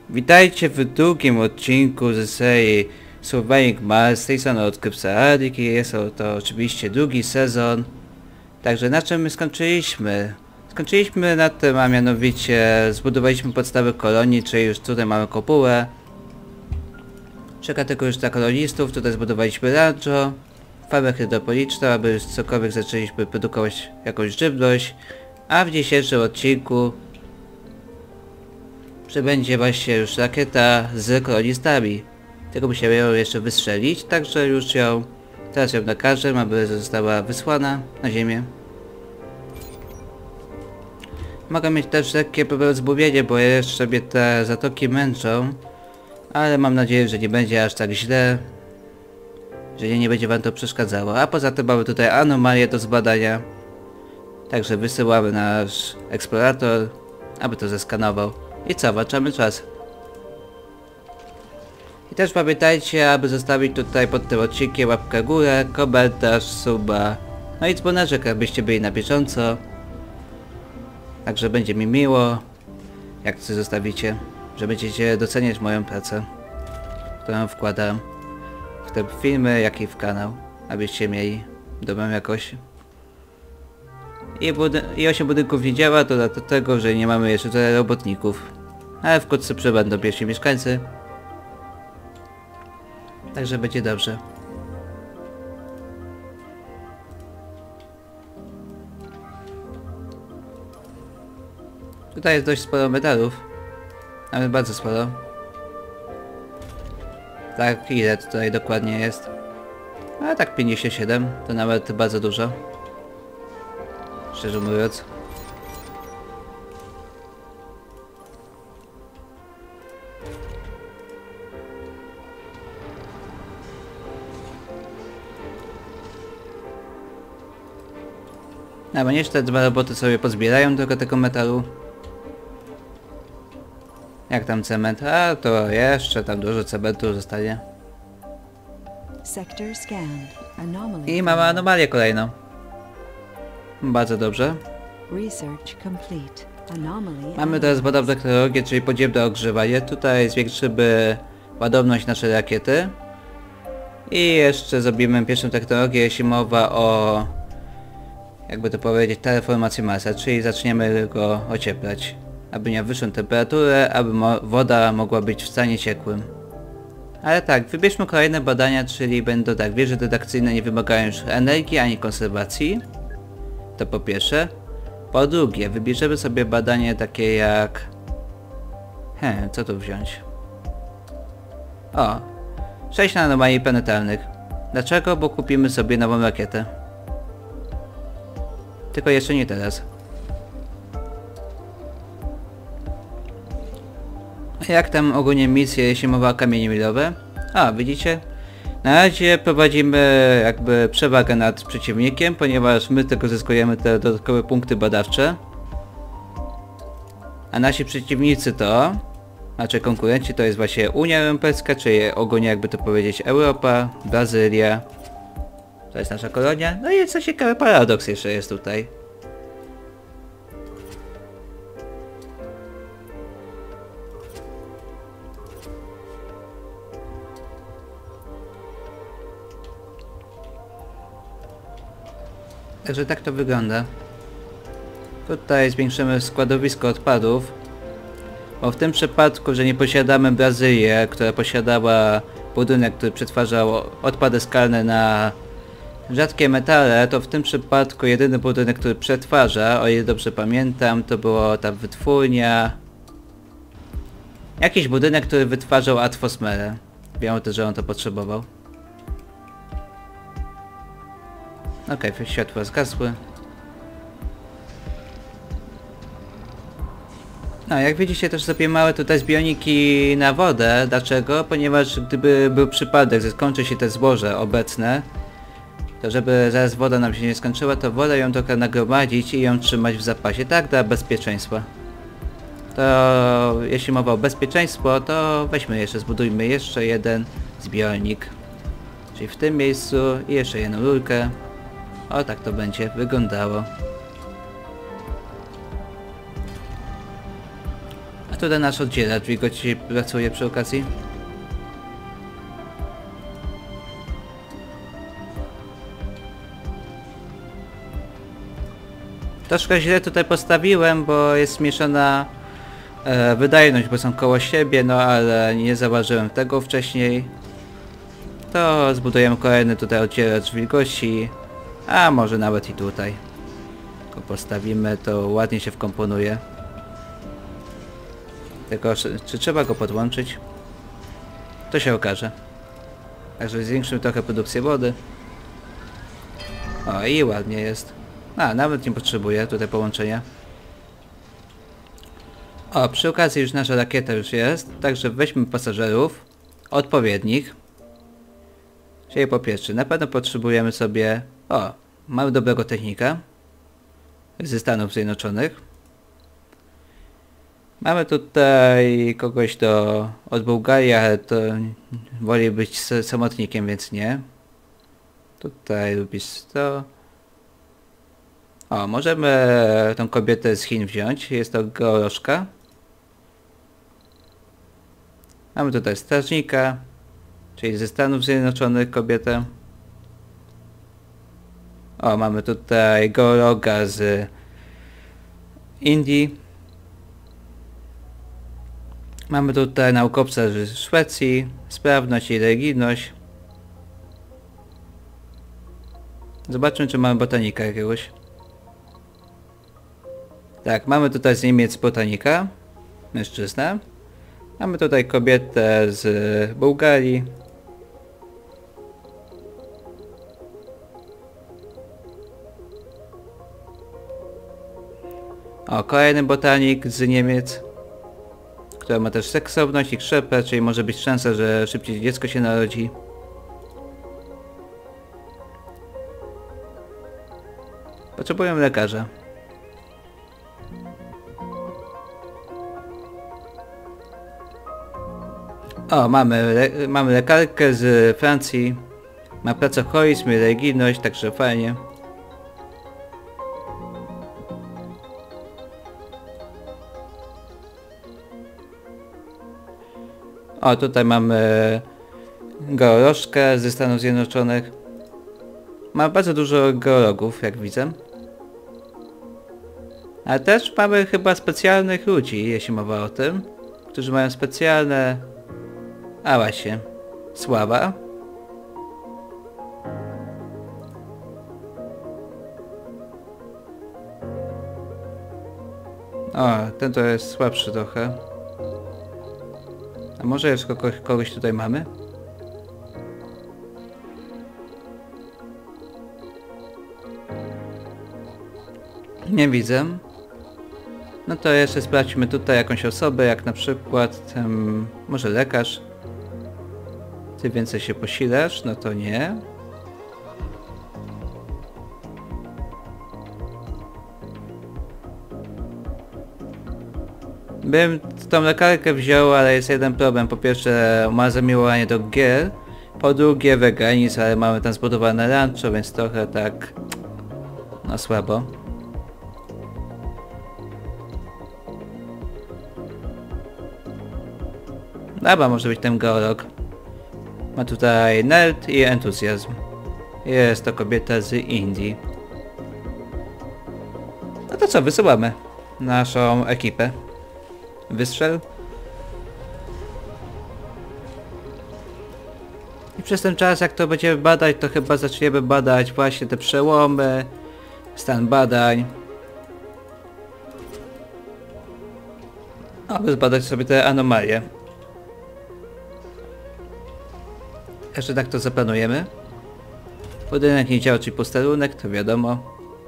Witajcie w drugim odcinku ze serii Surviving Mars. Z tej strony Odkrywca Arik i jest to oczywiście drugi sezon. Także na czym my skończyliśmy? Skończyliśmy na tym, a mianowicie zbudowaliśmy podstawę kolonii, czyli już tutaj mamy kopułę. Czeka tylko już dla kolonistów, tutaj zbudowaliśmy rancho, farmę hydroponiczną, aby już cokolwiek zaczęliśmy produkować jakąś żywność. A w dzisiejszym odcinku przybędzie właśnie już rakieta z kolonistami. Tylko musimy ją jeszcze wystrzelić, także już teraz ją nakażę, aby została wysłana na ziemię. Mogę mieć też lekkie problemy z mówieniem, bo jeszcze mnie te zatoki męczą. Ale mam nadzieję, że nie będzie aż tak źle, że nie będzie wam to przeszkadzało. A poza tym mamy tutaj anomalię do zbadania. Także wysyłamy nasz eksplorator, aby to zeskanował. I co, włączamy czas. I też pamiętajcie, aby zostawić tutaj pod tym odcinkiem łapkę w górę, komentarz, suba, no i dzwoneczek, abyście byli na bieżąco. Także będzie mi miło, jak coś zostawicie, że będziecie doceniać moją pracę, którą wkładam w te filmy, jak i w kanał, abyście mieli dobrą jakość. I 8 budynków nie działa, to dlatego, że nie mamy jeszcze tyle robotników. Ale wkrótce przybędą pierwsi mieszkańcy. Także będzie dobrze. Tutaj jest dość sporo medalów. Nawet bardzo sporo. Tak, ile tutaj dokładnie jest? A tak 57, to nawet bardzo dużo. Szczerze mówiąc. No bo niech te dwa roboty sobie pozbierają tylko tego metalu. Jak tam cement? A to jeszcze tam dużo cementu zostanie. I mamy anomalię kolejną. Bardzo dobrze. Mamy teraz wodą technologię, czyli podziemne ogrzewanie. Tutaj zwiększymy ładowność naszej rakiety. I jeszcze zrobimy pierwszą technologię, jeśli mowa o, jakby to powiedzieć, terraformacji Marsa, czyli zaczniemy go ocieplać. Aby miał wyższą temperaturę, aby woda mogła być w stanie ciekłym. Ale tak, wybierzmy kolejne badania, czyli będą tak, wieże dedukcyjne nie wymagają już energii ani konserwacji. To po pierwsze. Po drugie, wybierzemy sobie badanie takie jak... co tu wziąć? O! 6 anomalii planetarnych. Dlaczego? Bo kupimy sobie nową rakietę. Tylko jeszcze nie teraz. A jak tam ogólnie misje, jeśli mowa o kamienie milowe? A, widzicie? Na razie prowadzimy jakby przewagę nad przeciwnikiem, ponieważ my tylko zyskujemy te dodatkowe punkty badawcze. A nasi przeciwnicy to... Znaczy konkurenci to jest właśnie Unia Europejska, czyli ogólnie jakby to powiedzieć Europa, Brazylia. To jest nasza kolonia. No i co ciekawe, paradoks jeszcze jest tutaj. Także tak to wygląda. Tutaj zwiększymy składowisko odpadów. Bo w tym przypadku, że nie posiadamy Brazylię, która posiadała budynek, który przetwarzał odpady skalne na rzadkie metale, to w tym przypadku jedyny budynek, który przetwarza, o ile dobrze pamiętam, to była ta wytwórnia. Jakiś budynek, który wytwarzał atmosferę. Wiem też, że on to potrzebował. Okej, światła zgasły. No, jak widzicie, też sobie małe tutaj zbiorniki na wodę. Dlaczego? Ponieważ gdyby był przypadek, że skończy się te zboże obecne, to żeby zaraz woda nam się nie skończyła, to wolę ją trochę nagromadzić i ją trzymać w zapasie, tak dla bezpieczeństwa. To jeśli mowa o bezpieczeństwo, to weźmy jeszcze, zbudujmy jeszcze jeden zbiornik. Czyli w tym miejscu i jeszcze jedną rurkę. O, tak to będzie wyglądało. A tutaj nasz oddzielacz wilgoci pracuje przy okazji. Troszkę źle tutaj postawiłem, bo jest zmieszana wydajność, bo są koło siebie, no ale nie zauważyłem tego wcześniej. To zbudujemy kolejny tutaj oddzielacz wilgoci, a może nawet i tutaj. Go postawimy, to ładnie się wkomponuje. Tylko czy trzeba go podłączyć? To się okaże. Także zwiększymy trochę produkcję wody. O, i ładnie jest. A, nawet nie potrzebuję tutaj połączenia. O, przy okazji już nasza rakieta już jest, także weźmy pasażerów odpowiednich. Czyli po pierwsze, na pewno potrzebujemy sobie... O, mamy dobrego technika ze Stanów Zjednoczonych. Mamy tutaj kogoś od Bułgarii, ale to woli być samotnikiem, więc nie. Tutaj lubisz to. O, możemy tą kobietę z Chin wziąć. Jest to Georożka. Mamy tutaj strażnika, czyli ze Stanów Zjednoczonych kobietę. O, mamy tutaj geologa z Indii. Mamy tutaj naukowca z Szwecji, sprawność i religijność. Zobaczmy, czy mamy botanika jakiegoś. Tak, mamy tutaj z Niemiec botanika, mężczyzna. Mamy tutaj kobietę z Bułgarii. O, kolejny botanik z Niemiec, która ma też seksowność i krzepę, czyli może być szansa, że szybciej dziecko się narodzi. Potrzebujemy lekarza. O, mamy lekarkę z Francji. Ma pracoholizm i religijność, także fajnie. O, tutaj mamy geolożkę ze Stanów Zjednoczonych. Ma bardzo dużo geologów, jak widzę. Ale też mamy chyba specjalnych ludzi, jeśli mowa o tym, którzy mają specjalne... A właśnie, sława. O, ten to jest słabszy trochę. A może jeszcze kogoś tutaj mamy? Nie widzę. No to jeszcze sprawdźmy tutaj jakąś osobę, jak na przykład może lekarz. Ty więcej się posilasz? No to nie. Bym tą lekarkę wziął, ale jest jeden problem. Po pierwsze ma zamiłowanie do gier. Po drugie weganizm, ale mamy tam zbudowane rancho, więc trochę tak... No słabo. Dobra, może być ten geolog. Ma tutaj nerd i entuzjazm. Jest to kobieta z Indii. No to co, wysyłamy naszą ekipę. Wystrzel. I przez ten czas, jak to będziemy badać, to chyba zaczniemy badać właśnie te przełomy, stan badań. Aby zbadać sobie te anomalie. Jeszcze tak to zaplanujemy. Budynek nie działa, czyli posterunek, to wiadomo.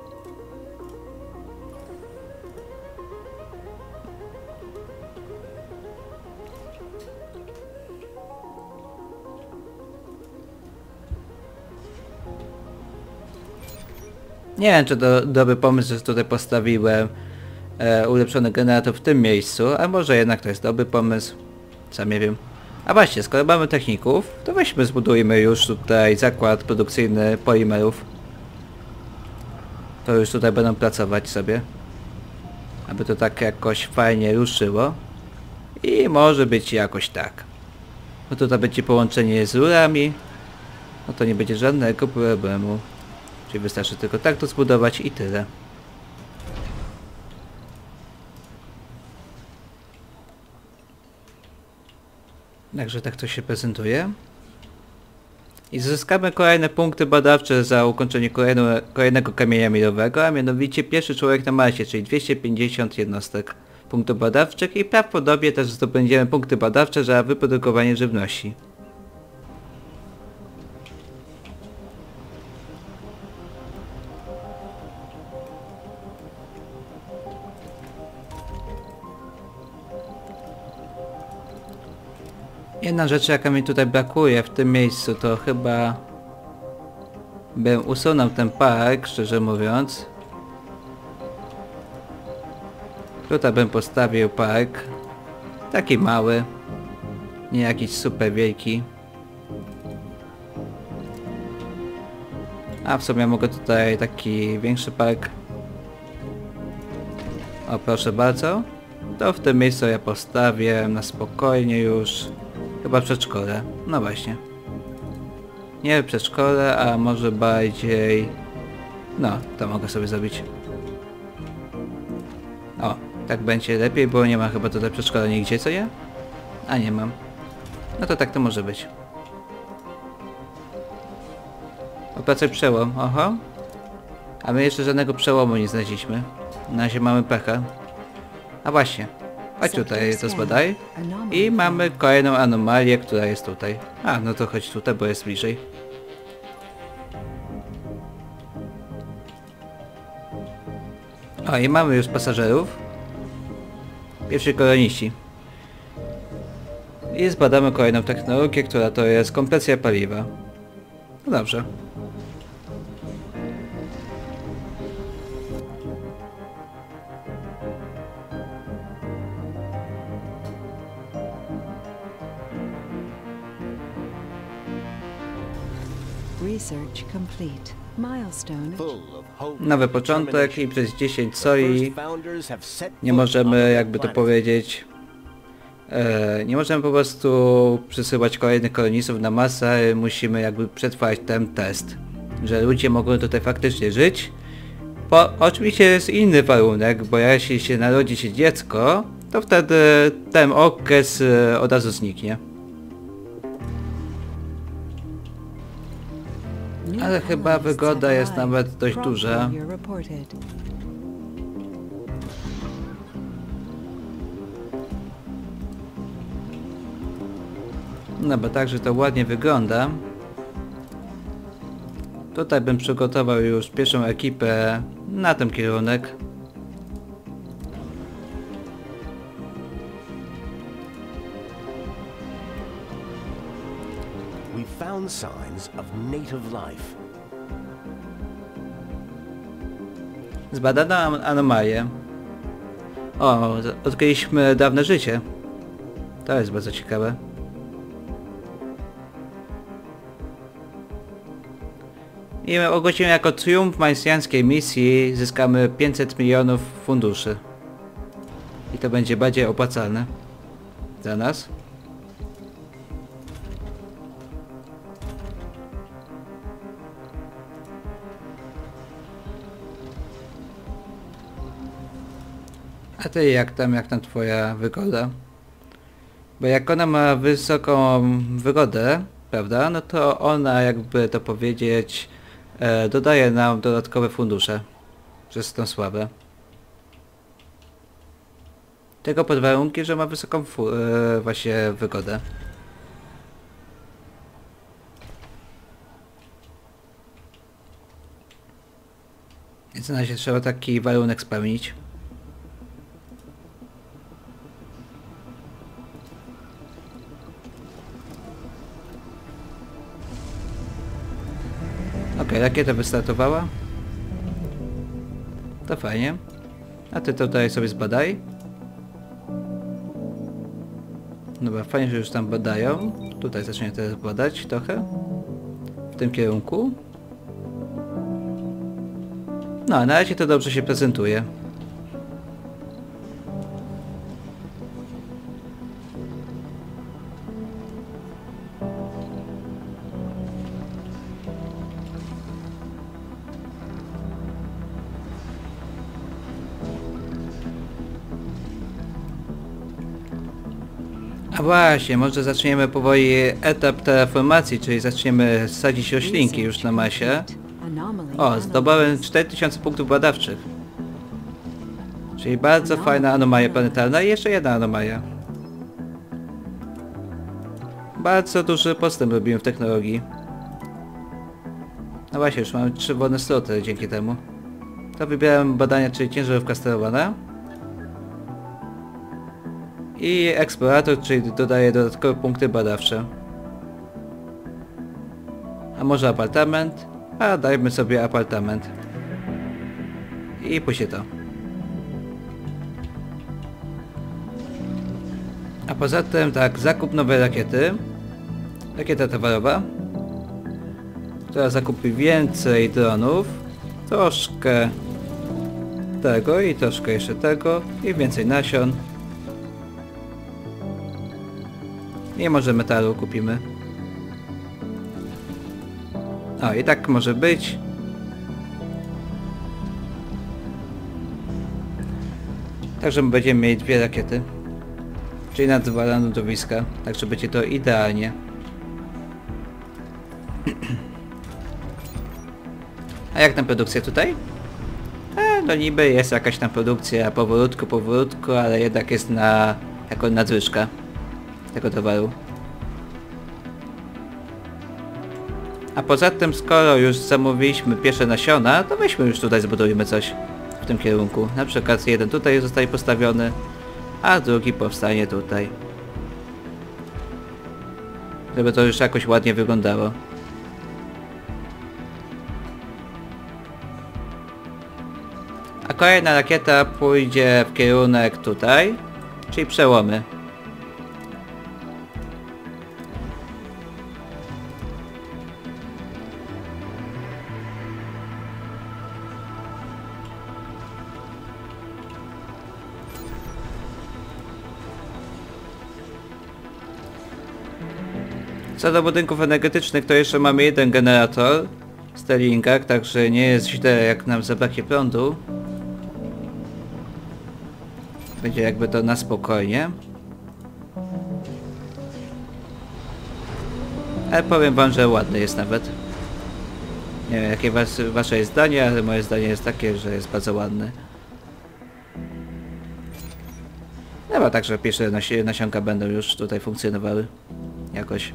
Nie wiem, czy to dobry pomysł, że tutaj postawiłem ulepszony generator w tym miejscu, a może jednak to jest dobry pomysł. Sam nie wiem. A właśnie, skoro mamy techników, to weźmy zbudujmy już tutaj zakład produkcyjny polimerów. To już tutaj będą pracować sobie. Aby to tak jakoś fajnie ruszyło. I może być jakoś tak. No tutaj będzie połączenie z rurami. No to nie będzie żadnego problemu. Czyli wystarczy tylko tak to zbudować i tyle. Także tak to się prezentuje. I zyskamy kolejne punkty badawcze za ukończenie kolejnego kamienia milowego, a mianowicie pierwszy człowiek na Marsie, czyli 250 jednostek punktów badawczych i prawdopodobnie też zdobędziemy punkty badawcze za wyprodukowanie żywności. Jedna rzecz, jaka mi tutaj brakuje w tym miejscu, to chyba bym usunął ten park, szczerze mówiąc. Tutaj bym postawił park. Taki mały. Nie jakiś super wielki. A w sumie mogę tutaj taki większy park. O, proszę bardzo. To w tym miejscu ja postawię na spokojnie już. Chyba przedszkole. No właśnie. Nie przedszkole, a może bardziej... No, to mogę sobie zrobić. O, tak będzie lepiej, bo nie ma chyba tutaj przedszkola nigdzie, co nie? A nie mam. No to tak to może być. Opracuj przełom, oho. A my jeszcze żadnego przełomu nie znaleźliśmy. Na razie mamy pecha. A właśnie. Chodź tutaj, to zbadaj. I mamy kolejną anomalię, która jest tutaj. A, no to chodź tutaj, bo jest bliżej. O, i mamy już pasażerów. Pierwsi koloniści. I zbadamy kolejną technologię, która to jest kompresja paliwa. No dobrze. Research complete. Milestone. Nowy początek i przez 10 soli nie możemy, jakby to powiedzieć, nie możemy po prostu przysyłać kolejnych kolonistów na Marsę, musimy jakby przetrwać ten test, że ludzie mogą tutaj faktycznie żyć. Oczywiście jest inny warunek, bo jeśli się narodzi się dziecko, to wtedy ten okres od razu zniknie. Ale chyba wygoda jest nawet dość duża. No bo także to ładnie wygląda. Tutaj bym przygotował już pierwszą ekipę na ten kierunek. Signs of native life. Zbadano anomalię. O, odkryliśmy dawne życie. To jest bardzo ciekawe. I ogłosimy jako triumf marsjańskiej misji zyskamy 500 milionów funduszy. I to będzie bardziej opłacalne dla nas. A ty jak tam twoja wygoda? Bo jak ona ma wysoką wygodę, prawda, no to ona, jakby to powiedzieć, dodaje nam dodatkowe fundusze przez tą sławę. Tylko pod warunkiem, że ma wysoką właśnie wygodę. Więc na razie trzeba taki warunek spełnić. Okej, rakieta wystartowała. To fajnie. A ty tutaj sobie zbadaj. Dobra, fajnie, że już tam badają. Tutaj zacznie teraz badać trochę. W tym kierunku. No, na razie to dobrze się prezentuje. A właśnie, może zaczniemy powoli etap terraformacji, czyli zaczniemy sadzić roślinki już na Marsie. O, zdobyłem 4000 punktów badawczych. Czyli bardzo fajna anomalia planetarna i jeszcze jedna anomalia. Bardzo duży postęp robimy w technologii. No właśnie, już mamy 3 wolne sloty dzięki temu. To wybieram badania, czyli ciężarówka sterowana. I eksplorator, czyli dodaje dodatkowe punkty badawcze. A może apartament? A dajmy sobie apartament. I pójdzie to. A poza tym tak, zakup nowej rakiety. Rakieta towarowa, która zakupi więcej dronów. Troszkę tego i troszkę jeszcze tego. I więcej nasion. I może metalu kupimy. O, i tak może być. Także będziemy mieli 2 rakiety. Czyli na 2 lądowiska. Także będzie to idealnie. A jak tam produkcja tutaj? No niby jest jakaś tam produkcja powolutku, ale jednak jest jako nadwyżka tego towaru. A poza tym, skoro już zamówiliśmy pierwsze nasiona, to weźmy już tutaj, zbudujmy coś w tym kierunku. Na przykład jeden tutaj zostaje postawiony, a drugi powstanie tutaj. Żeby to już jakoś ładnie wyglądało. A kolejna rakieta pójdzie w kierunek tutaj, czyli przełomy. Co do budynków energetycznych, to jeszcze mamy jeden generator Sterlingach, także nie jest źle, jak nam zabraknie prądu. Będzie jakby to na spokojnie. Ale powiem wam, że ładny jest nawet. Nie wiem, jakie wasze jest zdanie, ale moje zdanie jest takie, że jest bardzo ładny. Chyba tak, że pierwsze nasionka będą już tutaj funkcjonowały. Jakoś.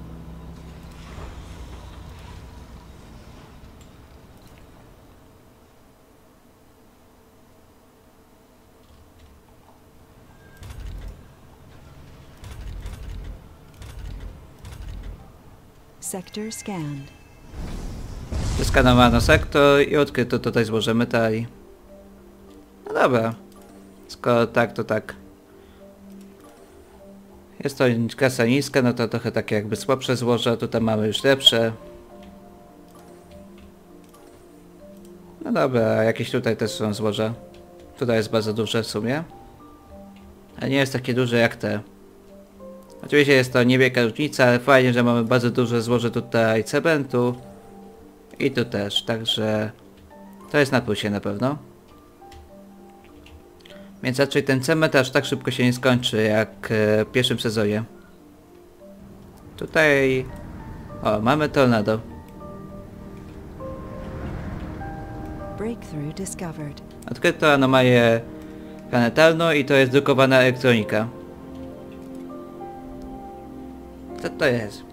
Sector scanned. Zeskanowano sektor i odkryto tutaj złoże metali. No dobra. Skoro tak, to tak. Jest to klasa niska, no to trochę takie jakby słabsze złoża. Tutaj mamy już lepsze. No dobra, jakieś tutaj też są złoża. Tutaj jest bardzo duże w sumie. A nie jest takie duże jak te. Oczywiście jest to niewielka różnica, ale fajnie, że mamy bardzo duże złoże tutaj cementu. I tu też, także to jest na plusie na pewno. Więc raczej ten cement aż tak szybko się nie skończy jak w pierwszym sezonie. Tutaj... O, mamy tornado. Breakthrough discovered. Odkryto anomalię planetarną i to jest drukowana elektronika. Co to jest?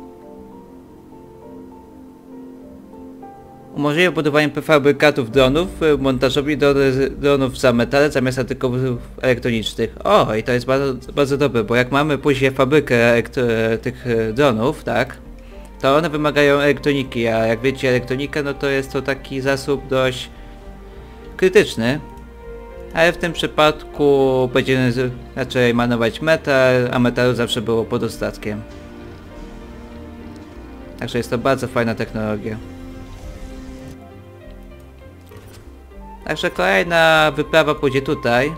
Umożliwia budowanie prefabrykatów dronów montażowi do dronów za metale zamiast artykułów elektronicznych. O, i to jest bardzo, bardzo dobre, bo jak mamy później fabrykę tych dronów, tak, to one wymagają elektroniki, a jak wiecie, elektronika, no to jest to taki zasób dość krytyczny. Ale w tym przypadku będziemy raczej manować metal, a metalu zawsze było podostatkiem. Także jest to bardzo fajna technologia. Także kolejna wyprawa pójdzie tutaj.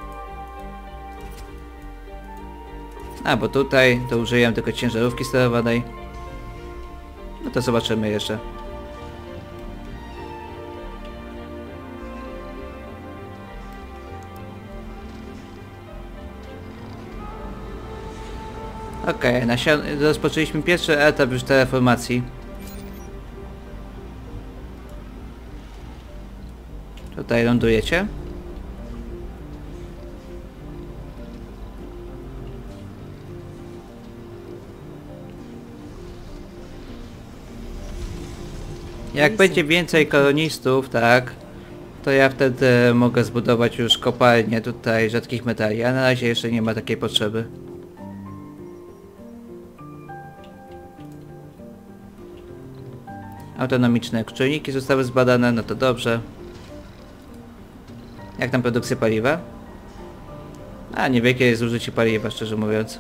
A, bo tutaj to użyję tylko ciężarówki sterowanej. No to zobaczymy jeszcze. Okej, rozpoczęliśmy pierwszy etap już terraformacji. Tutaj lądujecie. Jak będzie więcej kolonistów, tak, to ja wtedy mogę zbudować już kopalnię tutaj rzadkich metali, a na razie jeszcze nie ma takiej potrzeby. Autonomiczne czujniki zostały zbadane, no to dobrze. Jak tam produkcja paliwa? A, niewielkie jest zużycie paliwa, szczerze mówiąc.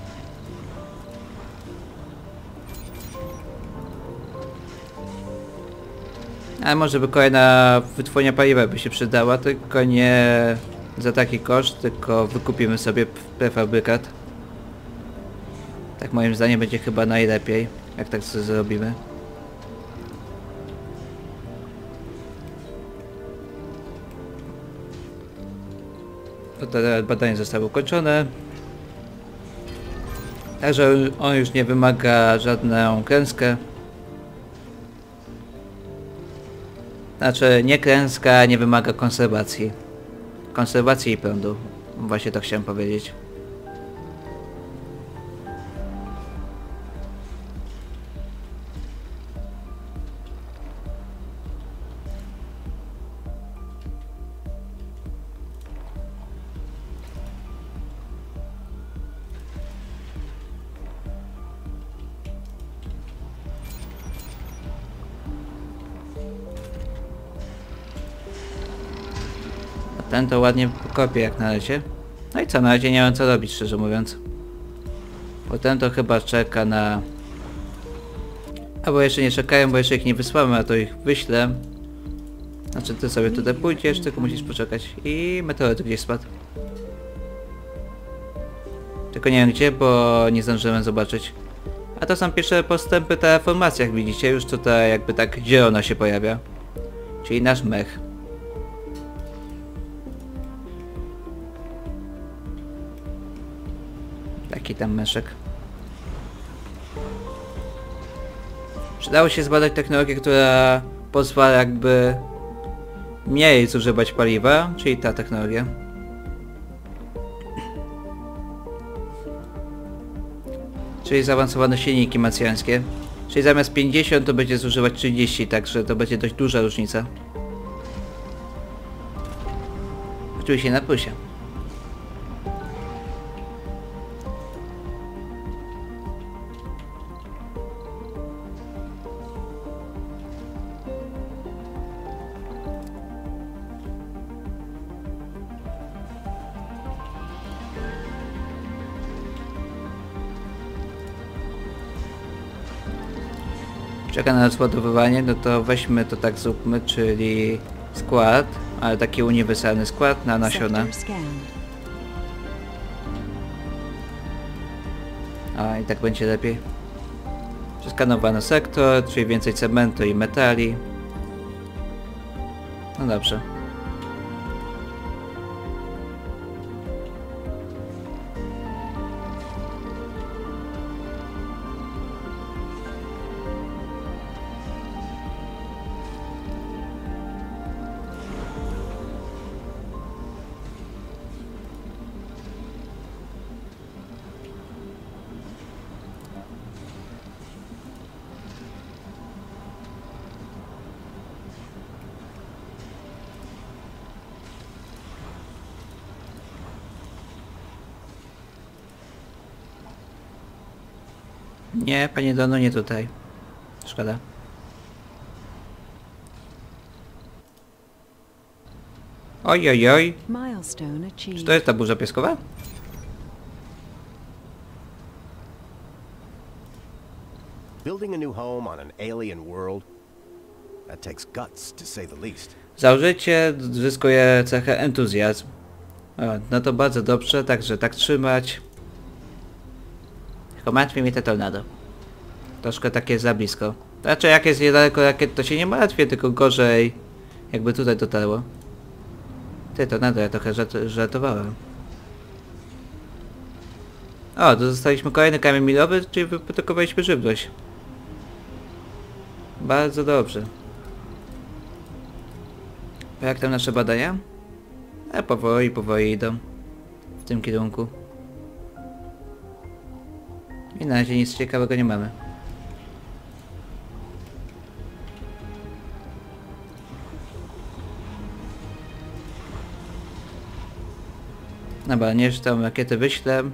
Ale może by kolejna wytwórnia paliwa by się przydała, tylko nie za taki koszt, tylko wykupimy sobie prefabrykat. Tak moim zdaniem będzie chyba najlepiej, jak tak sobie zrobimy. To te badania zostały ukończone. Także on już nie wymaga żadną klęskę. Znaczy, nie klęska, nie wymaga konserwacji. Konserwacji i prądu. Właśnie to chciałem powiedzieć. Ten to ładnie kopię jak na razie. No i co, na razie nie mam co robić, szczerze mówiąc. Bo ten to chyba czeka na... Albo jeszcze nie czekają, bo jeszcze ich nie wysłamy, a to ich wyślę. Znaczy ty sobie tutaj pójdziesz, tylko musisz poczekać. I meteoryt gdzieś spadł. Tylko nie wiem gdzie, bo nie zdążyłem zobaczyć. A to są pierwsze postępy terraformacji, jak widzicie. Już tutaj jakby tak zielona się pojawia. Czyli nasz mech. Taki tam meszek. Przydało się zbadać technologię, która pozwala jakby mniej zużywać paliwa, czyli ta technologia. Czyli zaawansowane silniki macjańskie. Czyli zamiast 50 to będzie zużywać 30, także to będzie dość duża różnica. Oczywiście na plusie. Czeka na rozładowywanie, no to weźmy to tak zróbmy, czyli skład, ale taki uniwersalny skład na nasiona. Sector scanned. A i tak będzie lepiej. Przeskanowano sektor, czyli więcej cementu i metali. No dobrze. Nie, panie Dono, nie tutaj. Szkoda. Oj, oj, oj. Milestone Czy achieved. to jest ta burza piaskowa? Building a new home on an alien world? That takes guts, to say the least. Założycie zyskuje cechę entuzjazm. O, no to bardzo dobrze, także tak trzymać. Tylko martwi mnie te tornado. Troszkę takie za blisko. Znaczy jak jest niedaleko rakiet, to się nie martwię, tylko gorzej jakby tutaj dotarło. Ty, tornado, ja trochę żartowałem. O, to dostaliśmy kolejny kamień milowy, czyli wyprodukowaliśmy żywność. Bardzo dobrze. A jak tam nasze badania? Powoli idą. W tym kierunku. I na razie nic ciekawego nie mamy. Dobra, nie, że tam rakietę wyślę.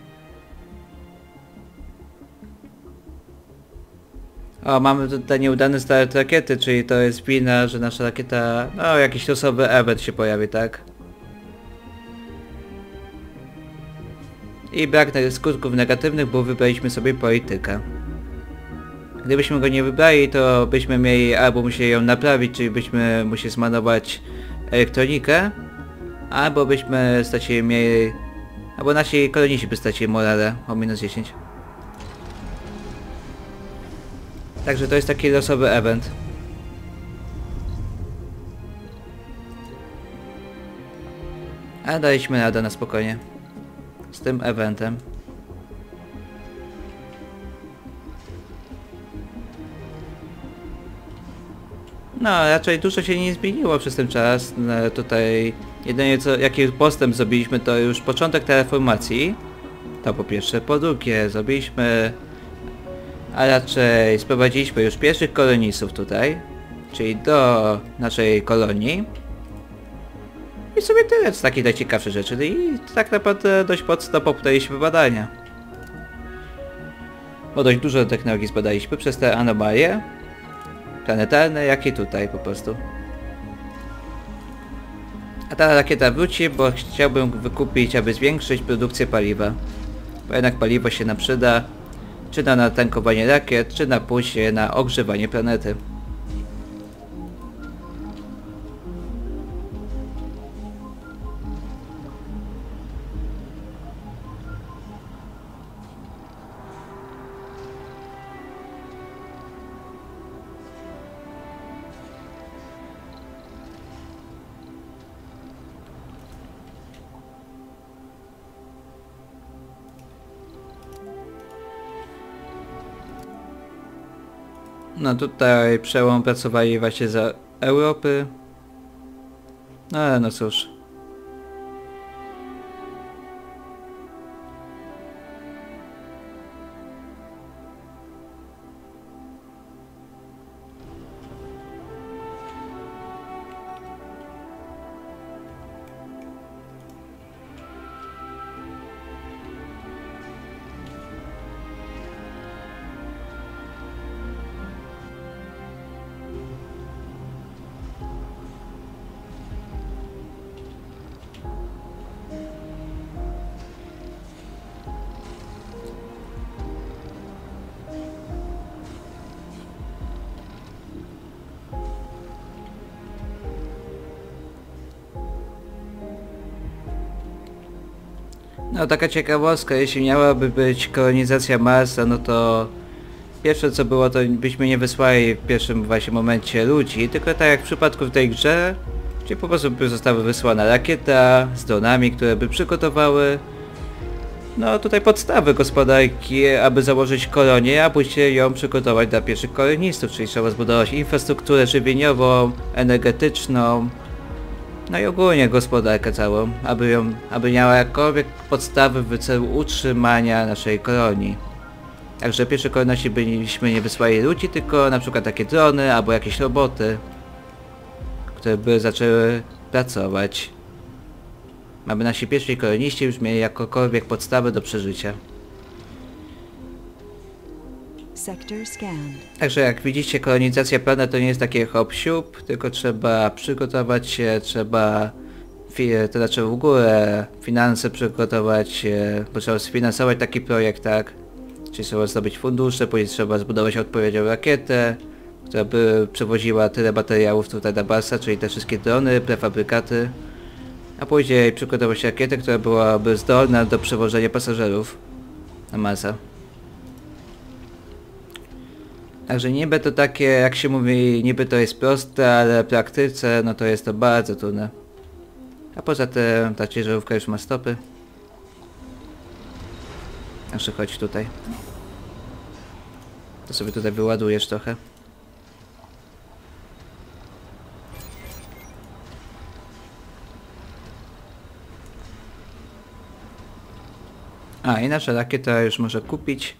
O, mamy tutaj nieudany start rakiety, czyli to jest wina, że nasza rakieta... No, jakiś losowy event się pojawi, tak? I brak skutków negatywnych, bo wybraliśmy sobie politykę. Gdybyśmy go nie wybrali, to byśmy mieli albo musieli ją naprawić, czyli byśmy musieli zmanować elektronikę, albo byśmy mieli... Albo nasi koloniści by stracili morale o -10. Także to jest taki losowy event. A daliśmy radę na spokojnie. Z tym eventem. No, raczej dużo się nie zmieniło przez ten czas. No, tutaj jedynie jaki postęp zrobiliśmy, to już początek terraformacji. To po pierwsze. Po drugie zrobiliśmy... A raczej sprowadziliśmy już pierwszych kolonistów tutaj. Czyli do naszej kolonii. I sobie tyle z takich najciekawszych rzeczy. I tak naprawdę dość mocno popchnęliśmy badania. Bo dość dużo technologii zbadaliśmy przez te anomalie planetarne, jak i tutaj po prostu. A ta rakieta wróci, bo chciałbym wykupić, aby zwiększyć produkcję paliwa. Bo jednak paliwo się nam przyda. Czy na tankowanie rakiet, czy na później na ogrzewanie planety. No tutaj przełom pracowali właśnie za Europy. No ale no cóż. No taka ciekawostka, jeśli miałaby być kolonizacja Marsa, no to pierwsze co było, to byśmy nie wysłali w pierwszym właśnie momencie ludzi, tylko tak jak w przypadku w tej grze, gdzie po prostu by została wysłana rakieta z dronami, które by przygotowały no tutaj podstawy gospodarki, aby założyć kolonię, a później ją przygotować dla pierwszych kolonistów, czyli trzeba zbudować infrastrukturę żywieniową, energetyczną, no i ogólnie gospodarkę całą, aby miała jakkolwiek podstawy w celu utrzymania naszej kolonii. Także pierwsze kolejności byśmy nie wysłali ludzi, tylko na przykład takie drony albo jakieś roboty, które by zaczęły pracować. Aby nasi pierwsi koloniści już mieli jakkolwiek podstawy do przeżycia. Sector scanned. Także jak widzicie, kolonizacja planet to nie jest takie hop-siup, tylko trzeba przygotować się, to znaczy w ogóle finanse przygotować, bo trzeba sfinansować taki projekt, tak? Czyli trzeba zdobyć fundusze, później trzeba zbudować odpowiednią rakietę, która by przewoziła tyle materiałów tutaj na Marsa, czyli te wszystkie drony, prefabrykaty, a później przygotować rakietę, która byłaby zdolna do przewożenia pasażerów na Marsa. Także niby to takie, jak się mówi, niby to jest proste, ale w praktyce no to jest to bardzo trudne. A poza tym ta ciężarówka już ma stopy. Znaczy chodź tutaj. To sobie tutaj wyładujesz trochę. A i nasza rakieta już może kupić.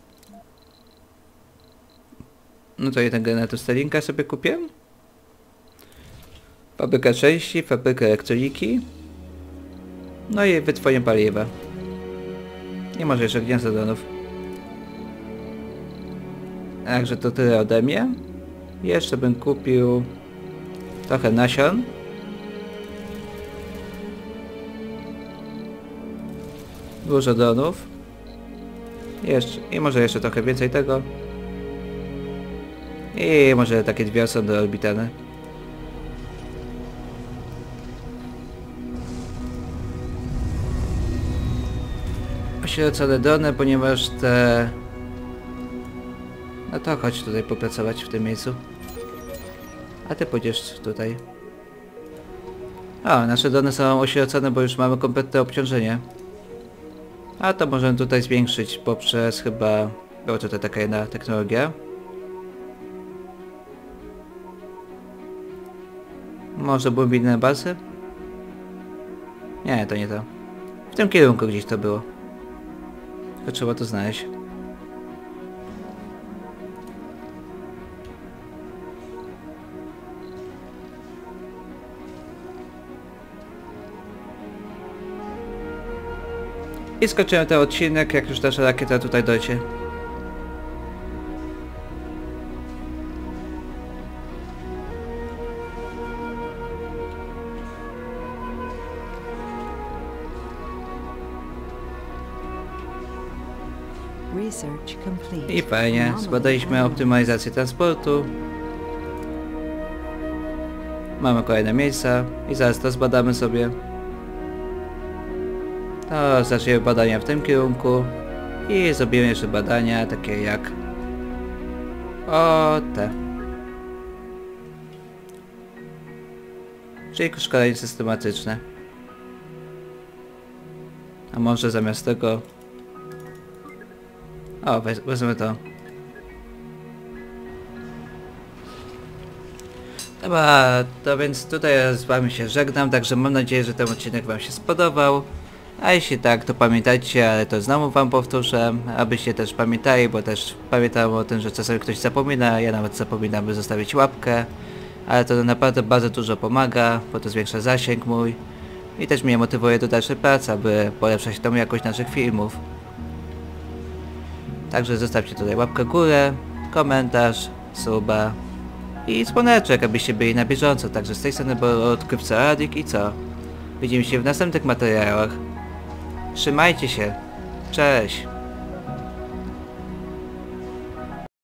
No to jeden generator Starlinka sobie kupię. Fabryka części, fabryka elektroniki. No i wytworzenie paliwa. I może jeszcze gniazdo dronów. Także to tyle ode mnie. Jeszcze bym kupił trochę nasion. Dużo dronów. I może jeszcze trochę więcej tego. I może takie 2 sondy orbitalne. Osierocone drony, ponieważ te... No to chodź tutaj popracować w tym miejscu. A ty pójdziesz tutaj. O, nasze drony są osierocone, bo już mamy kompletne obciążenie. A to możemy tutaj zwiększyć poprzez chyba... Była tutaj taka jedna technologia. Może były inne bazy? Nie, to nie to. W tym kierunku gdzieś to było. Tylko trzeba to znaleźć. I skończyłem ten odcinek, jak już nasza rakieta tutaj dojdzie. Research complete. I fajnie, zbadaliśmy optymalizację transportu. Mamy kolejne miejsca i zaraz to zbadamy sobie. To zaczniemy badania w tym kierunku i zrobimy jeszcze badania takie jak o te. Czyli szkolenie systematyczne. A może zamiast tego... O, wezmę to. Dobra, to więc tutaj z wami się żegnam, także mam nadzieję, że ten odcinek wam się spodobał. A jeśli tak, to pamiętajcie, ale to znowu wam powtórzę, abyście też pamiętali, bo też pamiętam o tym, że czasami ktoś zapomina, ja nawet zapominam, by zostawić łapkę. Ale to naprawdę bardzo dużo pomaga, bo to zwiększa zasięg mój. I też mnie motywuje do dalszej pracy, aby polepszać tą jakość naszych filmów. Także zostawcie tutaj łapkę w górę, komentarz, suba i dzwoneczek, abyście byli na bieżąco. Także z tej strony był odkrywca Radik i co? Widzimy się w następnych materiałach. Trzymajcie się. Cześć.